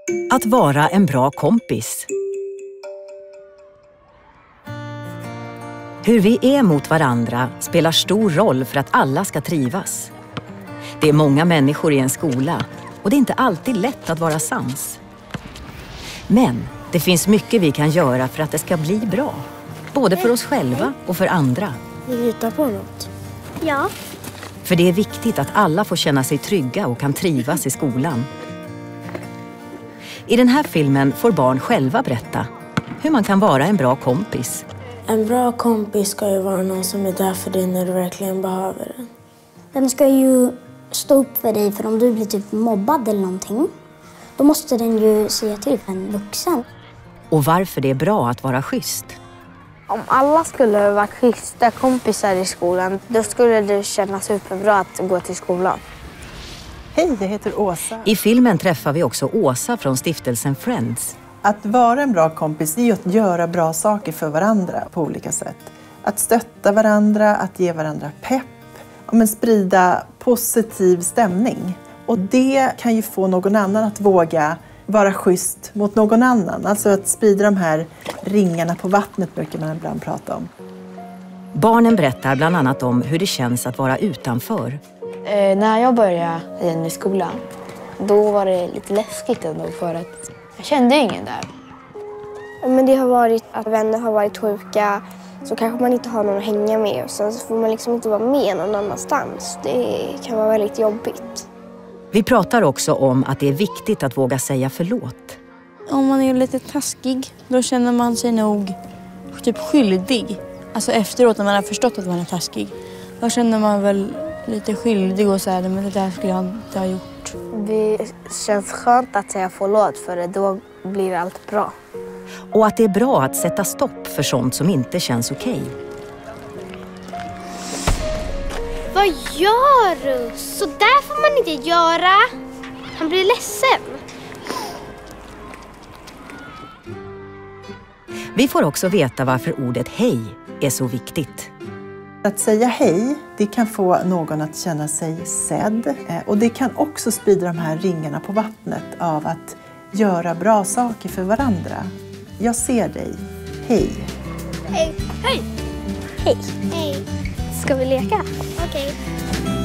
Att vara en bra kompis. Hur vi är mot varandra spelar stor roll för att alla ska trivas. Det är många människor i en skola och det är inte alltid lätt att vara sams. Men det finns mycket vi kan göra för att det ska bli bra. Både för oss själva och för andra. Vill du hitta på något? Ja. För det är viktigt att alla får känna sig trygga och kan trivas i skolan. I den här filmen får barn själva berätta hur man kan vara en bra kompis. En bra kompis ska ju vara någon som är där för dig när du verkligen behöver den. Den ska ju stå upp för dig, för om du blir typ mobbad eller någonting, då måste den ju säga till en vuxen. Och varför det är bra att vara schysst. Om alla skulle vara schyssta kompisar i skolan, då skulle det kännas superbra att gå till skolan. Hej, jag heter Åsa. I filmen träffar vi också Åsa från stiftelsen Friends. Att vara en bra kompis är ju att göra bra saker för varandra på olika sätt. Att stötta varandra, att ge varandra pepp, men sprida positiv stämning. Och det kan ju få någon annan att våga vara schysst mot någon annan. Alltså att sprida de här ringarna på vattnet brukar man ibland prata om. Barnen berättar bland annat om hur det känns att vara utanför. När jag började igen i skolan, då var det lite läskigt ändå för att jag kände ingen där. Men det har varit att vänner har varit sjuka, så kanske man inte har någon att hänga med. Och sen så får man liksom inte vara med någon annanstans. Det kan vara väldigt jobbigt. Vi pratar också om att det är viktigt att våga säga förlåt. Om man är lite taskig, då känner man sig nog typ skyldig. Alltså efteråt när man har förstått att man är taskig. Då känner man väl lite skyldig och säger men det där skulle jag inte ha gjort. Det känns skönt att säga förlåt, för då blir allt bra. Och att det är bra att sätta stopp för sånt som inte känns okej. Vad gör du? Så där får man inte göra. Han blir ledsen. Vi får också veta varför ordet hej är så viktigt. Att säga hej, det kan få någon att känna sig sedd. Och det kan också sprida de här ringarna på vattnet av att göra bra saker för varandra. Jag ser dig. Hej. Hej. Hej. Hej. Hej. Ska vi leka? Okej.